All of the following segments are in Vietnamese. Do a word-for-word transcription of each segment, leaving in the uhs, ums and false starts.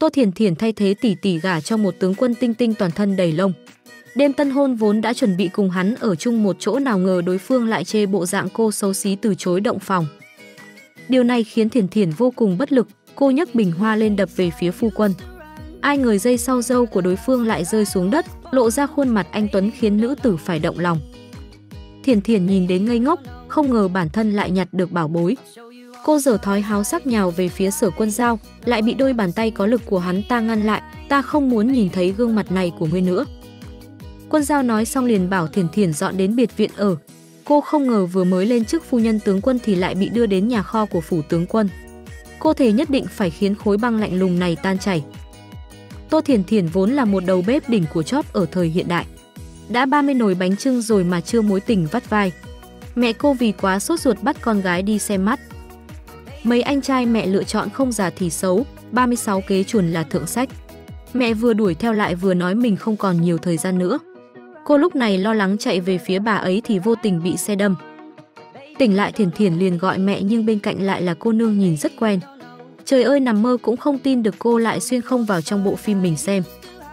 Tô Thiển Thiển thay thế tỷ tỷ gả cho một tướng quân tinh tinh toàn thân đầy lông. Đêm tân hôn vốn đã chuẩn bị cùng hắn ở chung một chỗ, nào ngờ đối phương lại chê bộ dạng cô xấu xí từ chối động phòng. Điều này khiến Thiển Thiển vô cùng bất lực, cô nhấc bình hoa lên đập về phía phu quân. Ai ngờ giây sau râu của đối phương lại rơi xuống đất, lộ ra khuôn mặt anh tuấn khiến nữ tử phải động lòng. Thiển Thiển nhìn đến ngây ngốc, không ngờ bản thân lại nhặt được bảo bối. Cô giở thói háo sắc nhào về phía Sở Quân Dao, lại bị đôi bàn tay có lực của hắn ta ngăn lại. Ta không muốn nhìn thấy gương mặt này của ngươi nữa. Quân Dao nói xong liền bảo Thiển Thiển dọn đến biệt viện ở. Cô không ngờ vừa mới lên chức phu nhân tướng quân thì lại bị đưa đến nhà kho của phủ tướng quân. Cô thề nhất định phải khiến khối băng lạnh lùng này tan chảy. Tô Thiển Thiển vốn là một đầu bếp đỉnh của chóp ở thời hiện đại. Đã ba mươi nồi bánh chưng rồi mà chưa mối tình vắt vai. Mẹ cô vì quá sốt ruột bắt con gái đi xem mắt. Mấy anh trai mẹ lựa chọn không già thì xấu, ba mươi sáu kế chuồn là thượng sách. Mẹ vừa đuổi theo lại vừa nói mình không còn nhiều thời gian nữa. Cô lúc này lo lắng chạy về phía bà ấy thì vô tình bị xe đâm. Tỉnh lại Thiển Thiển liền gọi mẹ nhưng bên cạnh lại là cô nương nhìn rất quen. Trời ơi, nằm mơ cũng không tin được cô lại xuyên không vào trong bộ phim mình xem.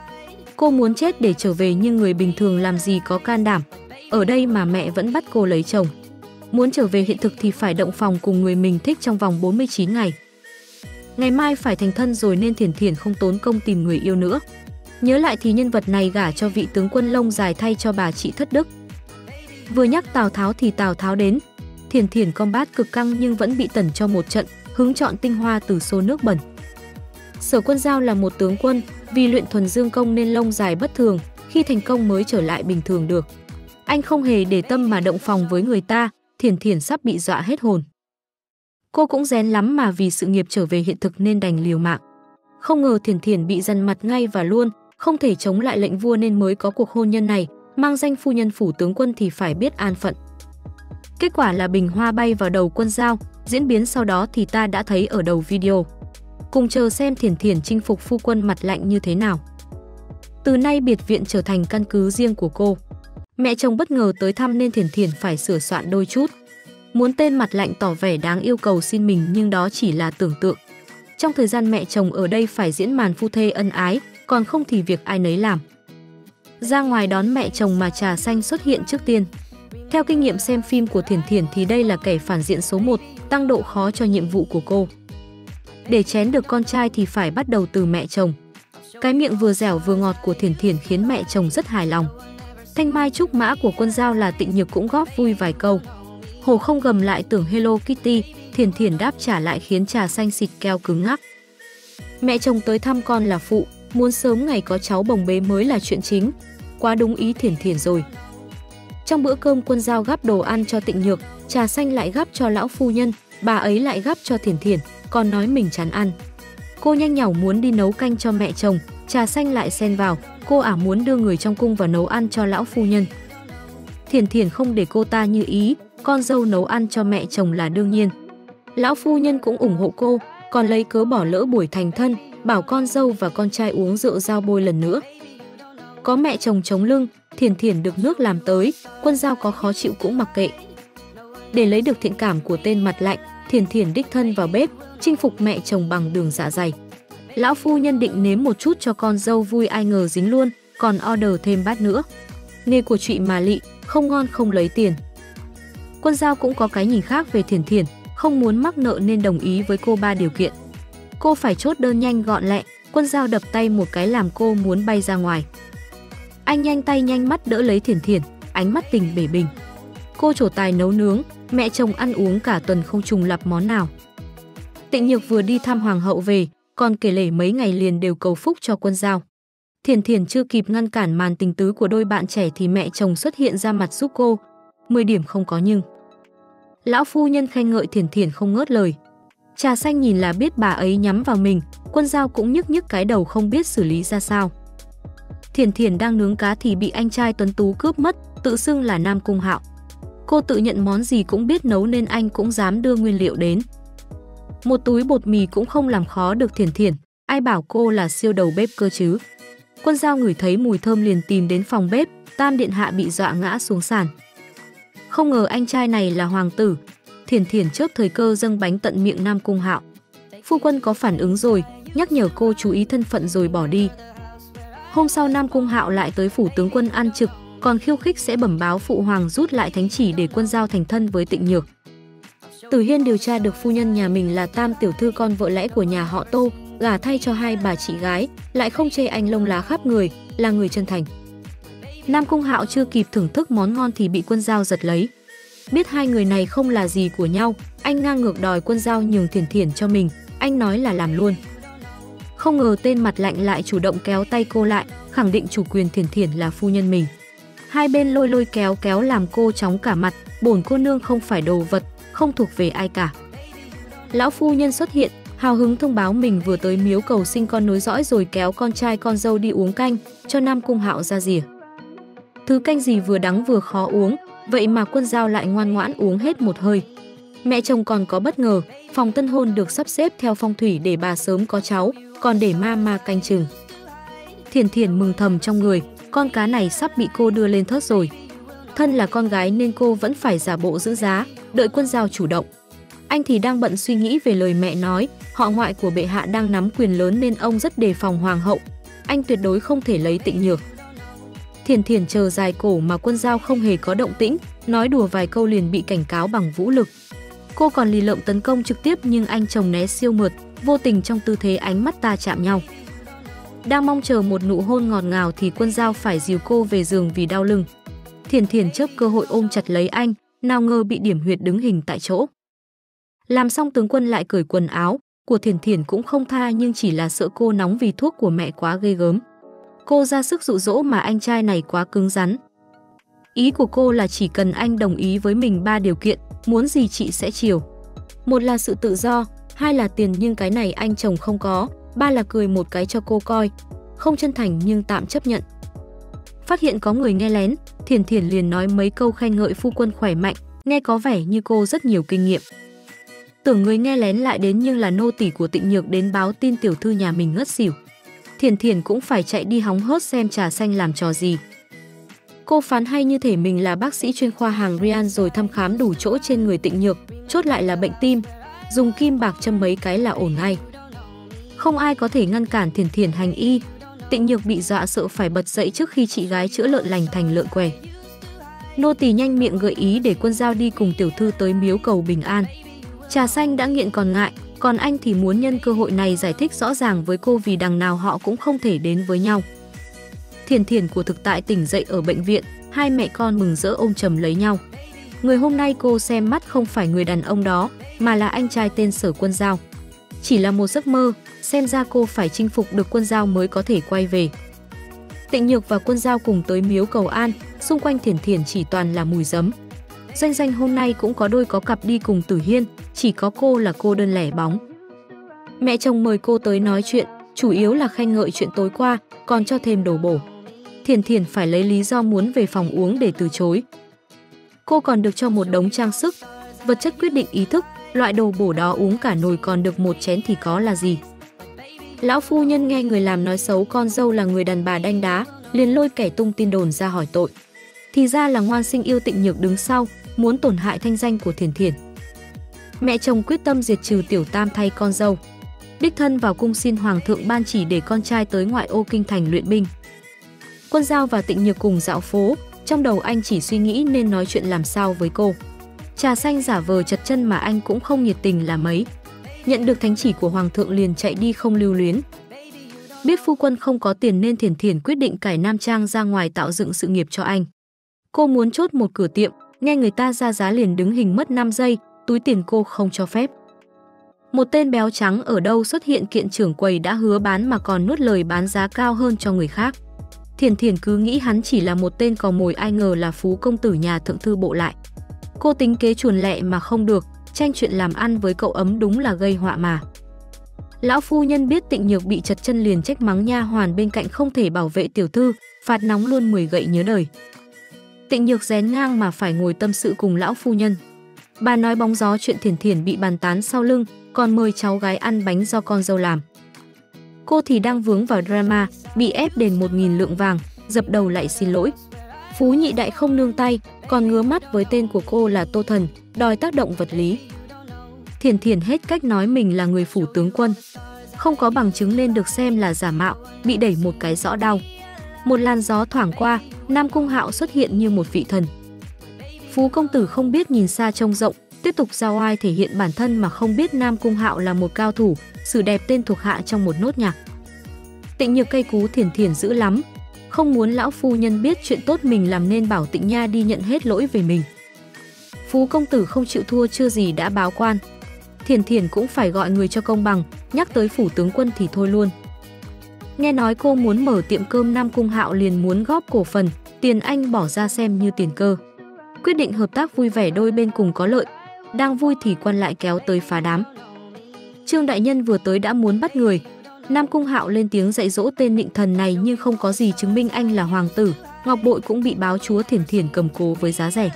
Cô muốn chết để trở về nhưng người bình thường làm gì có can đảm. Ở đây mà mẹ vẫn bắt cô lấy chồng. Muốn trở về hiện thực thì phải động phòng cùng người mình thích trong vòng bốn mươi chín ngày. Ngày mai phải thành thân rồi nên Thiển Thiển không tốn công tìm người yêu nữa. Nhớ lại thì nhân vật này gả cho vị tướng quân lông dài thay cho bà chị thất đức. Vừa nhắc Tào Tháo thì Tào Tháo đến. Thiển Thiển combat cực căng nhưng vẫn bị tẩn cho một trận, hứng chọn tinh hoa từ xô nước bẩn. Sở Quân Dao là một tướng quân, vì luyện thuần dương công nên lông dài bất thường, khi thành công mới trở lại bình thường được. Anh không hề để tâm mà động phòng với người ta, Thiển Thiển sắp bị dọa hết hồn. Cô cũng rén lắm mà vì sự nghiệp trở về hiện thực nên đành liều mạng. Không ngờ Thiển Thiển bị dằn mặt ngay và luôn, không thể chống lại lệnh vua nên mới có cuộc hôn nhân này, mang danh phu nhân phủ tướng quân thì phải biết an phận. Kết quả là bình hoa bay vào đầu Quân Dao, diễn biến sau đó thì ta đã thấy ở đầu video. Cùng chờ xem Thiển Thiển chinh phục phu quân mặt lạnh như thế nào. Từ nay biệt viện trở thành căn cứ riêng của cô. Mẹ chồng bất ngờ tới thăm nên Thiển Thiển phải sửa soạn đôi chút. Muốn tên mặt lạnh tỏ vẻ đáng yêu cầu xin mình nhưng đó chỉ là tưởng tượng. Trong thời gian mẹ chồng ở đây phải diễn màn phu thê ân ái, còn không thì việc ai nấy làm. Ra ngoài đón mẹ chồng mà trà xanh xuất hiện trước tiên. Theo kinh nghiệm xem phim của Thiển Thiển thì đây là kẻ phản diện số một, tăng độ khó cho nhiệm vụ của cô. Để chén được con trai thì phải bắt đầu từ mẹ chồng. Cái miệng vừa dẻo vừa ngọt của Thiển Thiển khiến mẹ chồng rất hài lòng. Thanh mai trúc mã của Quân Dao là Tịnh Nhược cũng góp vui vài câu. Hổ không gầm lại tưởng Hello Kitty, Thiển Thiển đáp trả lại khiến trà xanh xịt keo cứng ngắc. Mẹ chồng tới thăm con là phụ, muốn sớm ngày có cháu bồng bế mới là chuyện chính. Quá đúng ý Thiển Thiển rồi. Trong bữa cơm Quân Dao gắp đồ ăn cho Tịnh Nhược, trà xanh lại gắp cho lão phu nhân, bà ấy lại gắp cho Thiển Thiển, còn nói mình chán ăn. Cô nhanh nhảu muốn đi nấu canh cho mẹ chồng, trà xanh lại xen vào, cô ả muốn đưa người trong cung vào nấu ăn cho lão phu nhân. Thiển Thiển không để cô ta như ý, con dâu nấu ăn cho mẹ chồng là đương nhiên. Lão phu nhân cũng ủng hộ cô, còn lấy cớ bỏ lỡ buổi thành thân, bảo con dâu và con trai uống rượu giao bôi lần nữa. Có mẹ chồng chống lưng, Thiển Thiển được nước làm tới, Quân Dao có khó chịu cũng mặc kệ. Để lấy được thiện cảm của tên mặt lạnh, Thiển Thiển đích thân vào bếp, chinh phục mẹ chồng bằng đường dạ dày. Lão phu nhân định nếm một chút cho con dâu vui, ai ngờ dính luôn, còn order thêm bát nữa. Nghề của chị mà lị, không ngon không lấy tiền. Quân Dao cũng có cái nhìn khác về Thiển Thiển, không muốn mắc nợ nên đồng ý với cô ba điều kiện. Cô phải chốt đơn nhanh gọn lẹ, Quân Dao đập tay một cái làm cô muốn bay ra ngoài. Anh nhanh tay nhanh mắt đỡ lấy Thiển Thiển, ánh mắt tình bể bình. Cô trổ tài nấu nướng, mẹ chồng ăn uống cả tuần không trùng lặp món nào. Tịnh Nhược vừa đi thăm hoàng hậu về, còn kể lể mấy ngày liền đều cầu phúc cho Quân Dao. Thiển Thiển chưa kịp ngăn cản màn tình tứ của đôi bạn trẻ thì mẹ chồng xuất hiện ra mặt giúp cô. mười điểm không có nhưng. Lão phu nhân khen ngợi Thiển Thiển không ngớt lời. Trà xanh nhìn là biết bà ấy nhắm vào mình, Quân Dao cũng nhức nhức cái đầu không biết xử lý ra sao. Thiển Thiển đang nướng cá thì bị anh trai tuấn tú cướp mất, tự xưng là Nam Cung Hạo. Cô tự nhận món gì cũng biết nấu nên anh cũng dám đưa nguyên liệu đến. Một túi bột mì cũng không làm khó được Thiển Thiển, ai bảo cô là siêu đầu bếp cơ chứ. Quân Dao ngửi thấy mùi thơm liền tìm đến phòng bếp, Tam điện hạ bị dọa ngã xuống sàn. Không ngờ anh trai này là hoàng tử. Thiển Thiển chớp thời cơ dâng bánh tận miệng Nam Cung Hạo. Phu quân có phản ứng rồi, nhắc nhở cô chú ý thân phận rồi bỏ đi. Hôm sau Nam Cung Hạo lại tới phủ tướng quân ăn trực, còn khiêu khích sẽ bẩm báo phụ hoàng rút lại thánh chỉ để quân giao thành thân với Tịnh Nhược. Tử Hiên điều tra được phu nhân nhà mình là Tam tiểu thư con vợ lẽ của nhà họ Tô, gả thay cho hai bà chị gái, lại không chê anh lông lá khắp người, là người chân thành. Nam Cung Hạo chưa kịp thưởng thức món ngon thì bị quân giao giật lấy. Biết hai người này không là gì của nhau, anh ngang ngược đòi quân giao nhường Thiển Thiển cho mình, anh nói là làm luôn. Không ngờ tên mặt lạnh lại chủ động kéo tay cô lại, khẳng định chủ quyền Thiển Thiển là phu nhân mình. Hai bên lôi lôi kéo kéo làm cô chóng cả mặt, bổn cô nương không phải đồ vật, không thuộc về ai cả. Lão phu nhân xuất hiện, hào hứng thông báo mình vừa tới miếu cầu sinh con nối dõi rồi kéo con trai con dâu đi uống canh, cho Nam Cung Hạo ra rìa. Thứ canh gì vừa đắng vừa khó uống, vậy mà quân giao lại ngoan ngoãn uống hết một hơi. Mẹ chồng còn có bất ngờ, phòng tân hôn được sắp xếp theo phong thủy để bà sớm có cháu, còn để ma ma canh chừng. Thiển Thiển mừng thầm trong người, con cá này sắp bị cô đưa lên thớt rồi. Thân là con gái nên cô vẫn phải giả bộ giữ giá, đợi quân giao chủ động. Anh thì đang bận suy nghĩ về lời mẹ nói, họ ngoại của bệ hạ đang nắm quyền lớn nên ông rất đề phòng hoàng hậu. Anh tuyệt đối không thể lấy Tịnh Nhược. Thiển Thiển chờ dài cổ mà quân giao không hề có động tĩnh, nói đùa vài câu liền bị cảnh cáo bằng vũ lực. Cô còn lì lợm tấn công trực tiếp nhưng anh chồng né siêu mượt, vô tình trong tư thế ánh mắt ta chạm nhau. Đang mong chờ một nụ hôn ngọt ngào thì quân giao phải dìu cô về giường vì đau lưng. Thiển Thiển chớp cơ hội ôm chặt lấy anh, nào ngờ bị điểm huyệt đứng hình tại chỗ. Làm xong tướng quân lại cởi quần áo, của Thiển Thiển cũng không tha nhưng chỉ là sợ cô nóng vì thuốc của mẹ quá ghê gớm. Cô ra sức dụ dỗ mà anh trai này quá cứng rắn. Ý của cô là chỉ cần anh đồng ý với mình ba điều kiện, muốn gì chị sẽ chiều. Một là sự tự do, hai là tiền nhưng cái này anh chồng không có, ba là cười một cái cho cô coi, không chân thành nhưng tạm chấp nhận. Phát hiện có người nghe lén, Thiển Thiển liền nói mấy câu khen ngợi phu quân khỏe mạnh, nghe có vẻ như cô rất nhiều kinh nghiệm. Tưởng người nghe lén lại đến nhưng là nô tỳ của Tịnh Nhược đến báo tin tiểu thư nhà mình ngất xỉu. Thiển Thiển cũng phải chạy đi hóng hớt xem trà xanh làm trò gì. Cô phán hay như thể mình là bác sĩ chuyên khoa hàng Rian rồi thăm khám đủ chỗ trên người Tịnh Nhược, chốt lại là bệnh tim, dùng kim bạc châm mấy cái là ổn ngay. Không ai có thể ngăn cản Thiển Thiển hành y. Tịnh Nhược bị dọa sợ phải bật dậy trước khi chị gái chữa lợn lành thành lợn què. Nô tỳ nhanh miệng gợi ý để quân giao đi cùng tiểu thư tới miếu cầu bình an. Trà xanh đã nghiện còn ngại, còn anh thì muốn nhân cơ hội này giải thích rõ ràng với cô vì đằng nào họ cũng không thể đến với nhau. Thiển Thiển của thực tại tỉnh dậy ở bệnh viện, hai mẹ con mừng rỡ ôm chầm lấy nhau. Người hôm nay cô xem mắt không phải người đàn ông đó, mà là anh trai tên Sở Quân Giao. Chỉ là một giấc mơ, xem ra cô phải chinh phục được quân giao mới có thể quay về. Tịnh Nhược và quân giao cùng tới miếu cầu an, xung quanh Thiển Thiển chỉ toàn là mùi giấm. Doanh Doanh hôm nay cũng có đôi có cặp đi cùng Tử Hiên, chỉ có cô là cô đơn lẻ bóng. Mẹ chồng mời cô tới nói chuyện, chủ yếu là khen ngợi chuyện tối qua, còn cho thêm đồ bổ. Thiển Thiển phải lấy lý do muốn về phòng uống để từ chối. Cô còn được cho một đống trang sức, vật chất quyết định ý thức, loại đồ bổ đó uống cả nồi còn được một chén thì có là gì. Lão phu nhân nghe người làm nói xấu con dâu là người đàn bà đanh đá, liền lôi kẻ tung tin đồn ra hỏi tội. Thì ra là ngoan sinh yêu Tịnh Nhược đứng sau, muốn tổn hại thanh danh của Thiển Thiển. Mẹ chồng quyết tâm diệt trừ tiểu tam thay con dâu. Đích thân vào cung xin hoàng thượng ban chỉ để con trai tới ngoại ô kinh thành luyện binh. Quân giao và Tịnh Nhược cùng dạo phố, trong đầu anh chỉ suy nghĩ nên nói chuyện làm sao với cô. Trà xanh giả vờ chật chân mà anh cũng không nhiệt tình là mấy. Nhận được thánh chỉ của hoàng thượng liền chạy đi không lưu luyến. Biết phu quân không có tiền nên Thiển Thiển quyết định cải nam trang ra ngoài tạo dựng sự nghiệp cho anh. Cô muốn chốt một cửa tiệm, nghe người ta ra giá liền đứng hình mất năm giây, túi tiền cô không cho phép. Một tên béo trắng ở đâu xuất hiện kiện trưởng quầy đã hứa bán mà còn nuốt lời bán giá cao hơn cho người khác. Thiển Thiển cứ nghĩ hắn chỉ là một tên cò mồi, ai ngờ là phú công tử nhà thượng thư bộ lại. Cô tính kế chuồn lẹ mà không được, tranh chuyện làm ăn với cậu ấm đúng là gây họa mà. Lão phu nhân biết Tịnh Nhược bị chật chân liền trách mắng nha hoàn bên cạnh không thể bảo vệ tiểu thư, phạt nóng luôn mười gậy nhớ đời. Tịnh Nhược rén ngang mà phải ngồi tâm sự cùng lão phu nhân. Bà nói bóng gió chuyện Thiển Thiển bị bàn tán sau lưng, còn mời cháu gái ăn bánh do con dâu làm. Cô thì đang vướng vào drama, bị ép đền một nghìn lượng vàng, dập đầu lại xin lỗi. Phú nhị đại không nương tay, còn ngứa mắt với tên của cô là Tô Thần, đòi tác động vật lý. Thiển Thiển hết cách nói mình là người phủ tướng quân. không có bằng chứng nên được xem là giả mạo, bị đẩy một cái rõ đau. Một làn gió thoảng qua, Nam Cung Hạo xuất hiện như một vị thần. Phú công tử không biết nhìn xa trông rộng, tiếp tục giao oai thể hiện bản thân mà không biết Nam Cung Hạo là một cao thủ, xử đẹp tên thuộc hạ trong một nốt nhạc. Tịnh Nhược cay cú Thiền Thiền dữ lắm, không muốn lão phu nhân biết chuyện tốt mình làm nên bảo Tịnh Nha đi nhận hết lỗi về mình. Phú công tử không chịu thua chưa gì đã báo quan. Thiền Thiền cũng phải gọi người cho công bằng, nhắc tới phủ tướng quân thì thôi luôn. Nghe nói cô muốn mở tiệm cơm, Nam Cung Hạo liền muốn góp cổ phần, tiền anh bỏ ra xem như tiền cơ. Quyết định hợp tác vui vẻ, đôi bên cùng có lợi. Đang vui thì quan lại kéo tới phá đám. Trương đại nhân vừa tới đã muốn bắt người. Nam Cung Hạo lên tiếng dạy dỗ tên nịnh thần này nhưng không có gì chứng minh anh là hoàng tử. Ngọc bội cũng bị báo chúa Thiền Thiền cầm cố với giá rẻ.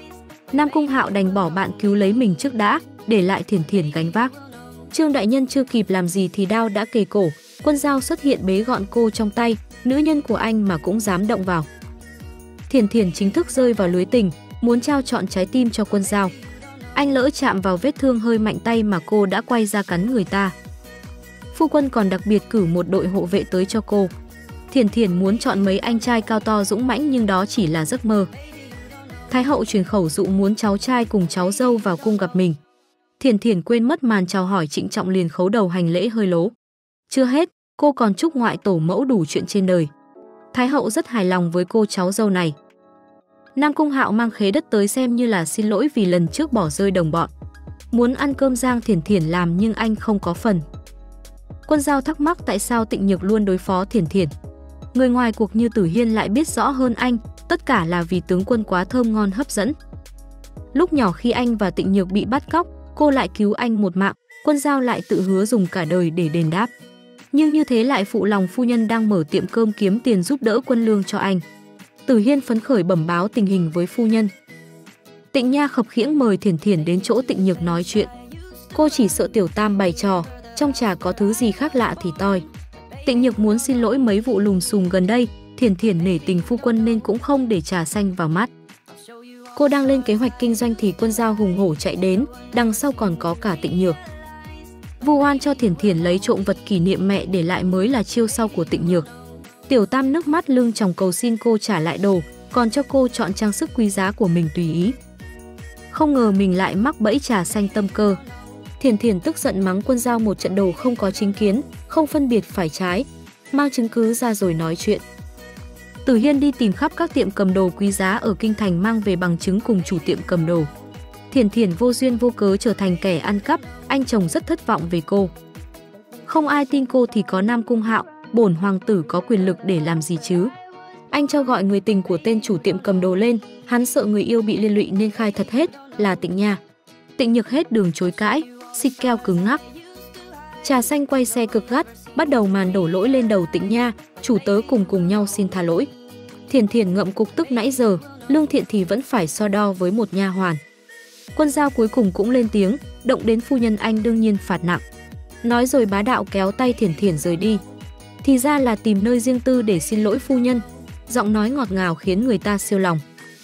Nam Cung Hạo đành bỏ bạn cứu lấy mình trước đã, để lại Thiền Thiền gánh vác. Trương đại nhân chưa kịp làm gì thì đao đã kề cổ. Quân Dao xuất hiện bế gọn cô trong tay, nữ nhân của anh mà cũng dám động vào. Thiền Thiền chính thức rơi vào lưới tình, muốn trao trọn trái tim cho Quân Dao. Anh lỡ chạm vào vết thương hơi mạnh tay mà cô đã quay ra cắn người ta. Phu quân còn đặc biệt cử một đội hộ vệ tới cho cô. Thiền Thiền muốn chọn mấy anh trai cao to dũng mãnh nhưng đó chỉ là giấc mơ. Thái hậu truyền khẩu dụ muốn cháu trai cùng cháu dâu vào cung gặp mình. Thiền Thiền quên mất màn chào hỏi trịnh trọng liền khấu đầu hành lễ hơi lố. Chưa hết, cô còn chúc ngoại tổ mẫu đủ chuyện trên đời. Thái hậu rất hài lòng với cô cháu dâu này. Nam Cung Hạo mang khế đất tới xem như là xin lỗi vì lần trước bỏ rơi đồng bọn. Muốn ăn cơm rang Thiền Thiền làm nhưng anh không có phần. Quân Dao thắc mắc tại sao Tịnh Nhược luôn đối phó Thiền Thiền. Người ngoài cuộc như Tử Hiên lại biết rõ hơn anh, tất cả là vì tướng quân quá thơm ngon hấp dẫn. Lúc nhỏ khi anh và Tịnh Nhược bị bắt cóc, cô lại cứu anh một mạng, Quân Dao lại tự hứa dùng cả đời để đền đáp. Nhưng như thế lại phụ lòng phu nhân đang mở tiệm cơm kiếm tiền giúp đỡ quân lương cho anh. Tử Hiên phấn khởi bẩm báo tình hình với phu nhân. Tịnh Nha khập khiễng mời Thiền Thiền đến chỗ Tịnh Nhược nói chuyện. Cô chỉ sợ Tiểu Tam bày trò, trong trà có thứ gì khác lạ thì toi. Tịnh Nhược muốn xin lỗi mấy vụ lùm xùm gần đây, Thiền Thiền nể tình phu quân nên cũng không để trà xanh vào mắt. Cô đang lên kế hoạch kinh doanh thì Quân Dao hùng hổ chạy đến, đằng sau còn có cả Tịnh Nhược. Vu oan cho Thiền Thiền lấy trộm vật kỷ niệm mẹ để lại mới là chiêu sau của Tịnh Nhược. Tiểu Tam nước mắt lưng tròng cầu xin cô trả lại đồ, còn cho cô chọn trang sức quý giá của mình tùy ý. Không ngờ mình lại mắc bẫy trà xanh tâm cơ. Thiền Thiền tức giận mắng Quân Dao một trận đồ không có chính kiến, không phân biệt phải trái, mang chứng cứ ra rồi nói chuyện. Tử Hiên đi tìm khắp các tiệm cầm đồ quý giá ở kinh thành mang về bằng chứng cùng chủ tiệm cầm đồ. Thiền Thiền vô duyên vô cớ trở thành kẻ ăn cắp, anh chồng rất thất vọng về cô. Không ai tin cô thì có Nam Cung Hạo, bổn hoàng tử có quyền lực để làm gì chứ. Anh cho gọi người tình của tên chủ tiệm cầm đồ lên, hắn sợ người yêu bị liên lụy nên khai thật hết là Tịnh Nha. Tịnh Nhược hết đường chối cãi, xịt keo cứng ngắc. Trà xanh quay xe cực gắt, bắt đầu màn đổ lỗi lên đầu Tịnh Nha, chủ tớ cùng cùng nhau xin tha lỗi. Thiền Thiền ngậm cục tức nãy giờ, lương thiện thì vẫn phải so đo với một nha hoàn. Quân Dao cuối cùng cũng lên tiếng, động đến phu nhân anh đương nhiên phạt nặng. Nói rồi bá đạo kéo tay Thiền Thiền rời đi. Thì ra là tìm nơi riêng tư để xin lỗi phu nhân. Giọng nói ngọt ngào khiến người ta siêu lòng.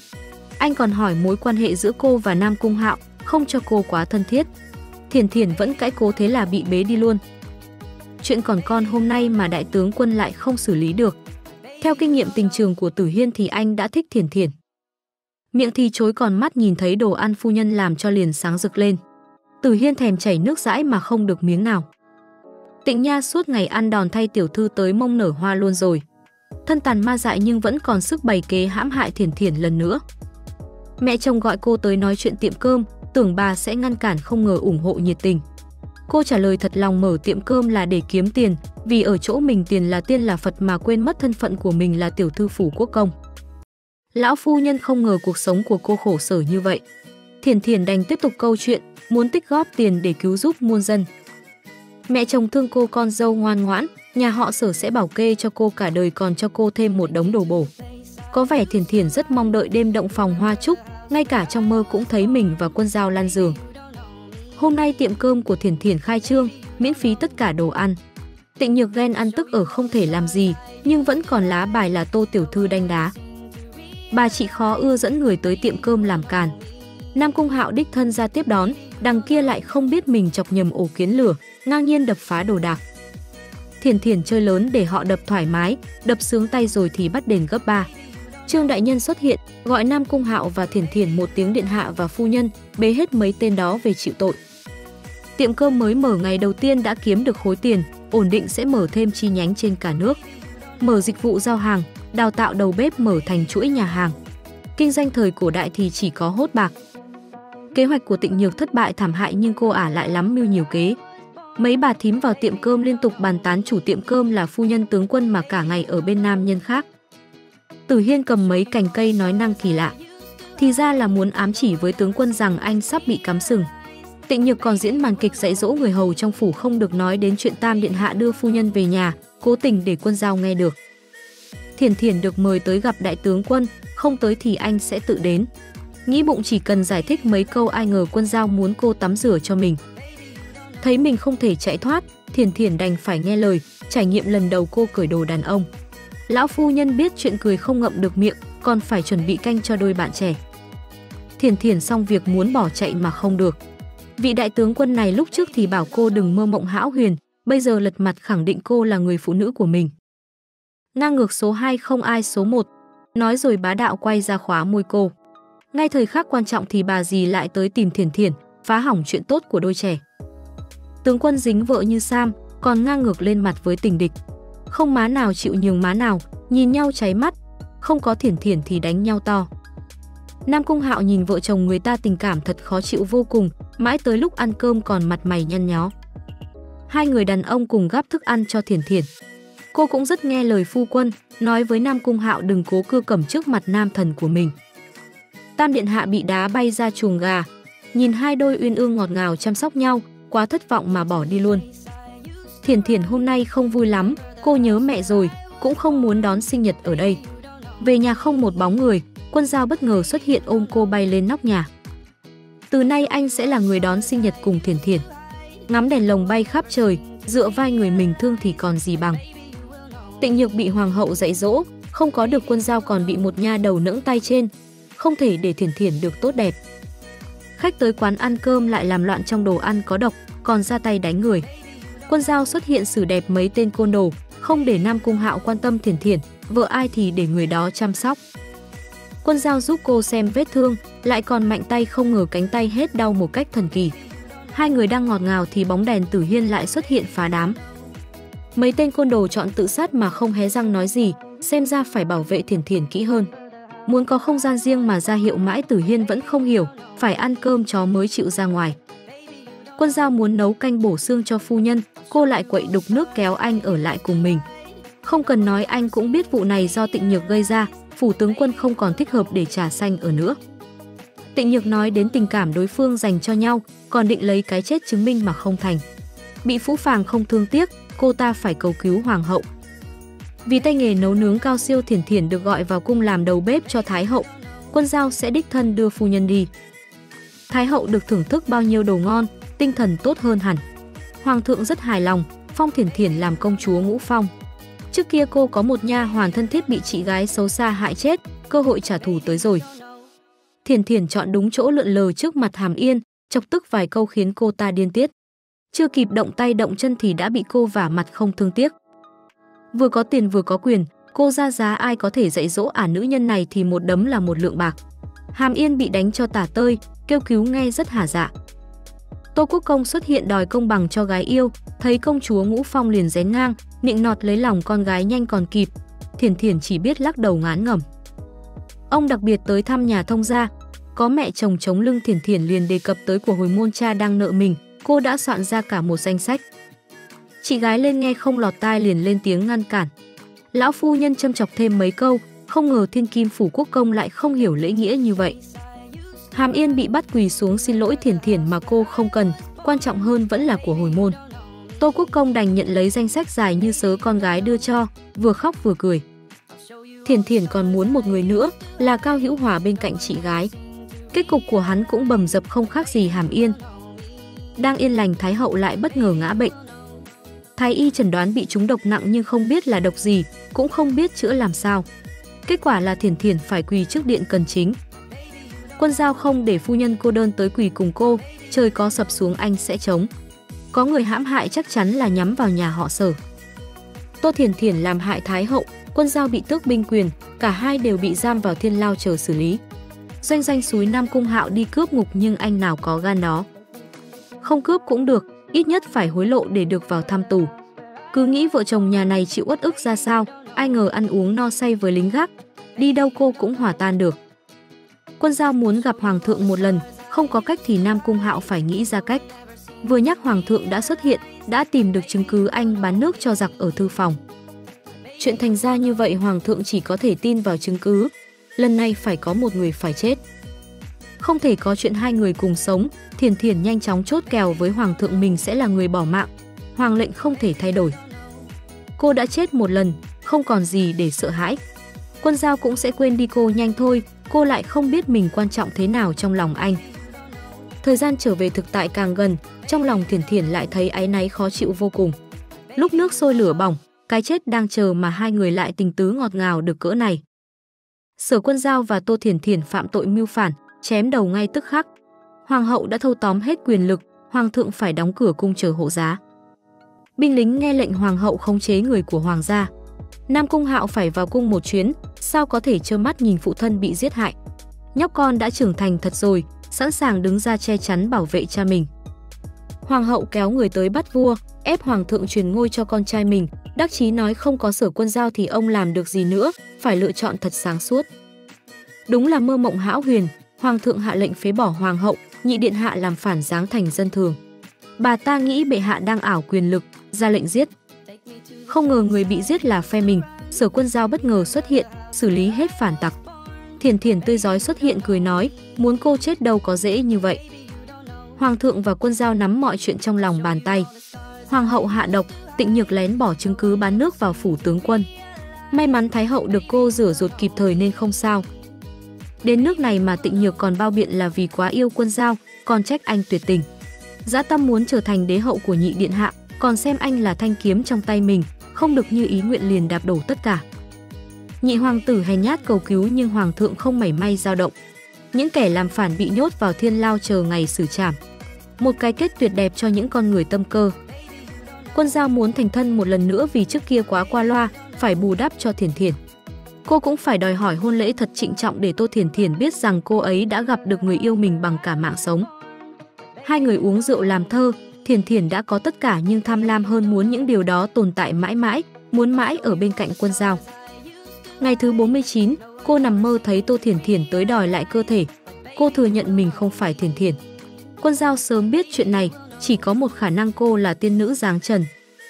Anh còn hỏi mối quan hệ giữa cô và Nam Cung Hạo, không cho cô quá thân thiết. Thiền Thiền vẫn cãi cố thế là bị bế đi luôn. Chuyện còn con hôm nay mà đại tướng quân lại không xử lý được. Theo kinh nghiệm tình trường của Tử Hiên thì anh đã thích Thiền Thiền. Miệng thì chối còn mắt nhìn thấy đồ ăn phu nhân làm cho liền sáng rực lên. Tử Hiên thèm chảy nước dãi mà không được miếng nào. Tịnh Nha suốt ngày ăn đòn thay tiểu thư tới mông nở hoa luôn rồi. Thân tàn ma dại nhưng vẫn còn sức bày kế hãm hại Thiền Thiền lần nữa. Mẹ chồng gọi cô tới nói chuyện tiệm cơm, tưởng bà sẽ ngăn cản không ngờ ủng hộ nhiệt tình. Cô trả lời thật lòng mở tiệm cơm là để kiếm tiền, vì ở chỗ mình tiền là tiên là Phật mà quên mất thân phận của mình là tiểu thư phủ quốc công. Lão phu nhân không ngờ cuộc sống của cô khổ sở như vậy. Thiền Thiền đành tiếp tục câu chuyện, muốn tích góp tiền để cứu giúp muôn dân. Mẹ chồng thương cô con dâu ngoan ngoãn, nhà họ Sở sẽ bảo kê cho cô cả đời còn cho cô thêm một đống đồ bổ. Có vẻ Thiền Thiền rất mong đợi đêm động phòng hoa trúc, ngay cả trong mơ cũng thấy mình và Quân Dao lăn giường. Hôm nay tiệm cơm của Thiền Thiền khai trương, miễn phí tất cả đồ ăn. Tịnh Nhược ghen ăn tức ở không thể làm gì, nhưng vẫn còn lá bài là Tô tiểu thư đanh đá. Bà chị khó ưa dẫn người tới tiệm cơm làm càn. Nam Cung Hạo đích thân ra tiếp đón, đằng kia lại không biết mình chọc nhầm ổ kiến lửa, ngang nhiên đập phá đồ đạc. Thiển Thiển chơi lớn để họ đập thoải mái, đập sướng tay rồi thì bắt đền gấp ba. Trương đại nhân xuất hiện, gọi Nam Cung Hạo và Thiển Thiển một tiếng điện hạ và phu nhân, bế hết mấy tên đó về chịu tội. Tiệm cơm mới mở ngày đầu tiên đã kiếm được khối tiền, ổn định sẽ mở thêm chi nhánh trên cả nước. Mở dịch vụ giao hàng, đào tạo đầu bếp mở thành chuỗi nhà hàng. Kinh doanh thời cổ đại thì chỉ có hốt bạc. Kế hoạch của Tịnh Nhược thất bại thảm hại nhưng cô ả lại lắm mưu nhiều kế. Mấy bà thím vào tiệm cơm liên tục bàn tán chủ tiệm cơm là phu nhân tướng quân mà cả ngày ở bên nam nhân khác. Tử Hiên cầm mấy cành cây nói năng kỳ lạ. Thì ra là muốn ám chỉ với tướng quân rằng anh sắp bị cắm sừng. Tịnh Nhược còn diễn màn kịch dạy dỗ người hầu trong phủ không được nói đến chuyện Tam điện hạ đưa phu nhân về nhà, cố tình để Quân Dao nghe được. Thiển Thiển được mời tới gặp đại tướng quân, không tới thì anh sẽ tự đến. Nghĩ bụng chỉ cần giải thích mấy câu, ai ngờ Quân Dao muốn cô tắm rửa cho mình. Thấy mình không thể chạy thoát, Thiển Thiển đành phải nghe lời, trải nghiệm lần đầu cô cởi đồ đàn ông. Lão phu nhân biết chuyện cười không ngậm được miệng, còn phải chuẩn bị canh cho đôi bạn trẻ. Thiển Thiển xong việc muốn bỏ chạy mà không được. Vị đại tướng quân này lúc trước thì bảo cô đừng mơ mộng hão huyền, bây giờ lật mặt khẳng định cô là người phụ nữ của mình. Ngang ngược số hai không ai số một, nói rồi bá đạo quay ra khóa môi cô. Ngay thời khắc quan trọng thì bà dì lại tới tìm Thiển Thiển, phá hỏng chuyện tốt của đôi trẻ. Tướng quân dính vợ như Sam, còn ngang ngược lên mặt với tình địch. Không má nào chịu nhường má nào, nhìn nhau cháy mắt, không có Thiển Thiển thì đánh nhau to. Nam Cung Hạo nhìn vợ chồng người ta tình cảm thật khó chịu vô cùng, mãi tới lúc ăn cơm còn mặt mày nhăn nhó. Hai người đàn ông cùng gắp thức ăn cho Thiển Thiển. Cô cũng rất nghe lời phu quân, nói với Nam Cung Hạo đừng cố cưa cẩm trước mặt nam thần của mình. Tam điện hạ bị đá bay ra chuồng gà, nhìn hai đôi uyên ương ngọt ngào chăm sóc nhau, quá thất vọng mà bỏ đi luôn. Thiển Thiển hôm nay không vui lắm, cô nhớ mẹ rồi, cũng không muốn đón sinh nhật ở đây. Về nhà không một bóng người, Quân Dao bất ngờ xuất hiện ôm cô bay lên nóc nhà. Từ nay anh sẽ là người đón sinh nhật cùng Thiển Thiển. Ngắm đèn lồng bay khắp trời, dựa vai người mình thương thì còn gì bằng. Tịnh Nhược bị hoàng hậu dạy dỗ, không có được Quân Dao còn bị một nha đầu nẫng tay trên, không thể để Thiển Thiển được tốt đẹp. Khách tới quán ăn cơm lại làm loạn trong đồ ăn có độc, còn ra tay đánh người. Quân Dao xuất hiện xử đẹp mấy tên côn đồ, không để Nam Cung Hạo quan tâm Thiển Thiển, vợ ai thì để người đó chăm sóc. Quân Dao giúp cô xem vết thương, lại còn mạnh tay, không ngờ cánh tay hết đau một cách thần kỳ. Hai người đang ngọt ngào thì bóng đèn Tử Hiên lại xuất hiện phá đám. Mấy tên côn đồ chọn tự sát mà không hé răng nói gì, xem ra phải bảo vệ Thiển Thiển kỹ hơn. Muốn có không gian riêng mà ra hiệu mãi Tử Hiên vẫn không hiểu, phải ăn cơm chó mới chịu ra ngoài. Quân Dao muốn nấu canh bổ xương cho phu nhân, cô lại quậy đục nước kéo anh ở lại cùng mình. Không cần nói anh cũng biết vụ này do Tịnh Nhược gây ra, phủ tướng quân không còn thích hợp để trà xanh ở nữa. Tịnh Nhược nói đến tình cảm đối phương dành cho nhau, còn định lấy cái chết chứng minh mà không thành. Bị phũ phàng không thương tiếc, cô ta phải cầu cứu hoàng hậu. Vì tay nghề nấu nướng cao siêu, Thiển Thiển được gọi vào cung làm đầu bếp cho Thái hậu. Quân Dao sẽ đích thân đưa phu nhân đi. Thái hậu được thưởng thức bao nhiêu đồ ngon, tinh thần tốt hơn hẳn. Hoàng thượng rất hài lòng, phong Thiển Thiển làm công chúa Ngũ Phong. Trước kia cô có một nha hoàn thân thiết bị chị gái xấu xa hại chết, cơ hội trả thù tới rồi. Thiển Thiển chọn đúng chỗ lượn lờ trước mặt Hàm Yên, chọc tức vài câu khiến cô ta điên tiết. Chưa kịp động tay động chân thì đã bị cô vả mặt không thương tiếc. Vừa có tiền vừa có quyền, cô ra giá ai có thể dạy dỗ ả nữ nhân này thì một đấm là một lượng bạc. Hàm Yên bị đánh cho tả tơi, kêu cứu nghe rất hả dạ. Tô Quốc Công xuất hiện đòi công bằng cho gái yêu, thấy công chúa Ngũ Phong liền rén ngang, nịnh nọt lấy lòng con gái nhanh còn kịp. Thiển Thiển chỉ biết lắc đầu ngán ngẩm. Ông đặc biệt tới thăm nhà thông gia, có mẹ chồng chống lưng, Thiển Thiển liền đề cập tới của hồi môn cha đang nợ mình, cô đã soạn ra cả một danh sách. Chị gái lên nghe không lọt tai liền lên tiếng ngăn cản. Lão phu nhân châm chọc thêm mấy câu, không ngờ Thiên Kim phủ Quốc Công lại không hiểu lễ nghĩa như vậy. Hàm Yên bị bắt quỳ xuống xin lỗi Thiển Thiển mà cô không cần, quan trọng hơn vẫn là của hồi môn. Tô Quốc Công đành nhận lấy danh sách dài như sớ con gái đưa cho, vừa khóc vừa cười. Thiển Thiển còn muốn một người nữa, là Cao Hữu Hòa bên cạnh chị gái. Kết cục của hắn cũng bầm dập không khác gì Hàm Yên. Đang yên lành, Thái hậu lại bất ngờ ngã bệnh. Thái y chẩn đoán bị trúng độc nặng nhưng không biết là độc gì, cũng không biết chữa làm sao. Kết quả là Thiển Thiển phải quỳ trước điện cần chính. Quân Dao không để phu nhân cô đơn tới quỳ cùng cô, trời có sập xuống anh sẽ chống. Có người hãm hại chắc chắn là nhắm vào nhà họ Sở. Tô Thiển Thiển làm hại Thái hậu, Quân Dao bị tước binh quyền, cả hai đều bị giam vào thiên lao chờ xử lý. Doanh Doanh xúi Nam Cung Hạo đi cướp ngục nhưng anh nào có gan đó. Không cướp cũng được, ít nhất phải hối lộ để được vào thăm tù. Cứ nghĩ vợ chồng nhà này chịu uất ức ra sao, ai ngờ ăn uống no say với lính gác, đi đâu cô cũng hòa tan được. Quân Dao muốn gặp Hoàng thượng một lần, không có cách thì Nam Cung Hạo phải nghĩ ra cách. Vừa nhắc Hoàng thượng đã xuất hiện, đã tìm được chứng cứ anh bán nước cho giặc ở thư phòng. Chuyện thành ra như vậy Hoàng thượng chỉ có thể tin vào chứng cứ. Lần này phải có một người phải chết. Không thể có chuyện hai người cùng sống, Thiển Thiển nhanh chóng chốt kèo với Hoàng thượng mình sẽ là người bỏ mạng. Hoàng lệnh không thể thay đổi. Cô đã chết một lần, không còn gì để sợ hãi. Quân Dao cũng sẽ quên đi cô nhanh thôi, cô lại không biết mình quan trọng thế nào trong lòng anh. Thời gian trở về thực tại càng gần, trong lòng Thiển Thiển lại thấy áy náy khó chịu vô cùng. Lúc nước sôi lửa bỏng, cái chết đang chờ mà hai người lại tình tứ ngọt ngào được cỡ này. Sở Quân Dao và Tô Thiển Thiển phạm tội mưu phản, chém đầu ngay tức khắc. Hoàng hậu đã thâu tóm hết quyền lực, Hoàng thượng phải đóng cửa cung chờ hộ giá. Binh lính nghe lệnh Hoàng hậu khống chế người của Hoàng gia. Nam Cung Hạo phải vào cung một chuyến, sao có thể trơ mắt nhìn phụ thân bị giết hại. Nhóc con đã trưởng thành thật rồi, sẵn sàng đứng ra che chắn bảo vệ cha mình. Hoàng hậu kéo người tới bắt vua, ép Hoàng thượng truyền ngôi cho con trai mình, đắc chí nói không có Sở Quân Dao thì ông làm được gì nữa, phải lựa chọn thật sáng suốt. Đúng là mơ mộng hão huyền, Hoàng thượng hạ lệnh phế bỏ Hoàng hậu, nhị điện hạ làm phản giáng thành dân thường. Bà ta nghĩ bệ hạ đang ảo quyền lực, ra lệnh giết. Không ngờ người bị giết là phe mình, Sở Quân Dao bất ngờ xuất hiện, xử lý hết phản tặc. Thiển Thiển tươi rói xuất hiện cười nói, muốn cô chết đâu có dễ như vậy. Hoàng thượng và Quân Dao nắm mọi chuyện trong lòng bàn tay. Hoàng hậu hạ độc, Tịnh Nhược lén bỏ chứng cứ bán nước vào phủ tướng quân. May mắn Thái hậu được cô rửa ruột kịp thời nên không sao. Đến nước này mà Tịnh Nhược còn bao biện là vì quá yêu Quân Dao, còn trách anh tuyệt tình. Dã tâm muốn trở thành đế hậu của nhị điện hạ, còn xem anh là thanh kiếm trong tay mình, không được như ý nguyện liền đạp đổ tất cả. Nhị hoàng tử hèn nhát cầu cứu nhưng Hoàng thượng không mảy may dao động. Những kẻ làm phản bị nhốt vào thiên lao chờ ngày xử trảm. Một cái kết tuyệt đẹp cho những con người tâm cơ. Quân Dao muốn thành thân một lần nữa vì trước kia quá qua loa, phải bù đắp cho Thiển Thiển. Cô cũng phải đòi hỏi hôn lễ thật trịnh trọng để Tô Thiển Thiển biết rằng cô ấy đã gặp được người yêu mình bằng cả mạng sống. Hai người uống rượu làm thơ, Thiển Thiển đã có tất cả nhưng tham lam hơn muốn những điều đó tồn tại mãi mãi, muốn mãi ở bên cạnh Quân Dao. Ngày thứ bốn mươi chín, cô nằm mơ thấy Tô Thiển Thiển tới đòi lại cơ thể. Cô thừa nhận mình không phải Thiển Thiển. Quân Dao sớm biết chuyện này, chỉ có một khả năng cô là tiên nữ dáng trần.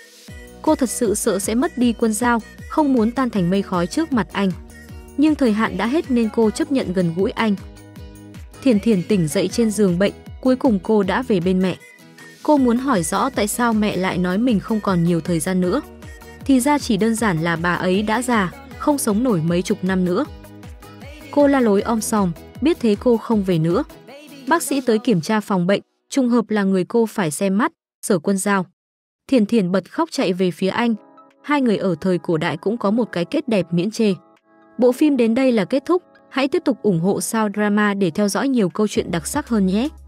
Cô thật sự sợ sẽ mất đi Quân Dao, không muốn tan thành mây khói trước mặt anh. Nhưng thời hạn đã hết nên cô chấp nhận gần gũi anh. Thiển Thiển tỉnh dậy trên giường bệnh, cuối cùng cô đã về bên mẹ. Cô muốn hỏi rõ tại sao mẹ lại nói mình không còn nhiều thời gian nữa. Thì ra chỉ đơn giản là bà ấy đã già, không sống nổi mấy chục năm nữa. Cô la lối om sòm, biết thế cô không về nữa. Bác sĩ tới kiểm tra phòng bệnh, trùng hợp là người cô phải xem mắt, Sở Quân Dao. Thiển Thiển bật khóc chạy về phía anh. Hai người ở thời cổ đại cũng có một cái kết đẹp miễn chê. Bộ phim đến đây là kết thúc, hãy tiếp tục ủng hộ Sound Drama để theo dõi nhiều câu chuyện đặc sắc hơn nhé.